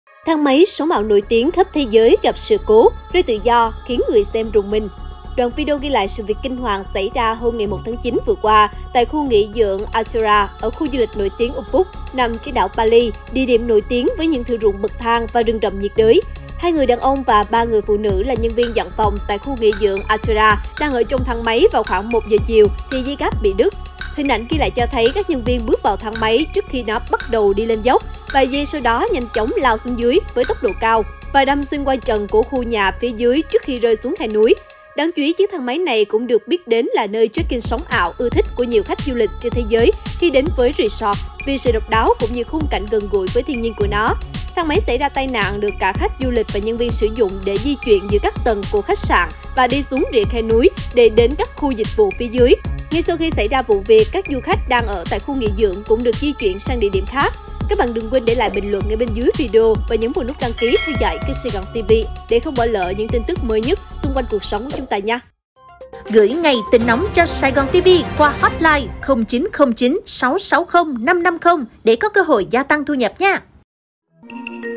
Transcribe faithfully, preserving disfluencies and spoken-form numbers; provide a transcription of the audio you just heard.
Thang máy sống ảo nổi tiếng khắp thế giới gặp sự cố, rơi tự do khiến người xem rùng mình. Đoạn video ghi lại sự việc kinh hoàng xảy ra hôm ngày một tháng chín vừa qua tại khu nghỉ dưỡng Altura ở khu du lịch nổi tiếng Ubud nằm trên đảo Bali, địa điểm nổi tiếng với những thung lũng bậc thang và rừng rậm nhiệt đới. Hai người đàn ông và ba người phụ nữ là nhân viên dọn phòng tại khu nghỉ dưỡng Altura đang ở trong thang máy vào khoảng một giờ chiều thì dây cáp bị đứt. Hình ảnh ghi lại cho thấy các nhân viên bước vào thang máy trước khi nó bắt đầu đi lên dốc. Vài giây sau đó nhanh chóng lao xuống dưới với tốc độ cao và đâm xuyên qua trần của khu nhà phía dưới trước khi rơi xuống khe núi. Đáng chú ý, chiếc thang máy này cũng được biết đến là nơi check-in sống ảo ưa thích của nhiều khách du lịch trên thế giới khi đến với resort vì sự độc đáo cũng như khung cảnh gần gũi với thiên nhiên của nó. Thang máy xảy ra tai nạn được cả khách du lịch và nhân viên sử dụng để di chuyển giữa các tầng của khách sạn và đi xuống rìa khe núi để đến các khu dịch vụ phía dưới. Ngay sau khi xảy ra vụ việc, các du khách đang ở tại khu nghỉ dưỡng cũng được di chuyển sang địa điểm khác. Các bạn đừng quên để lại bình luận ngay bên dưới video và nhấn vào nút đăng ký theo dõi kênh Sài Gòn ti vi để không bỏ lỡ những tin tức mới nhất xung quanh cuộc sống của chúng ta nha. Gửi ngày tin nóng cho Sài Gòn ti vi qua hotline không chín không chín sáu sáu không năm năm không để có cơ hội gia tăng thu nhập nha.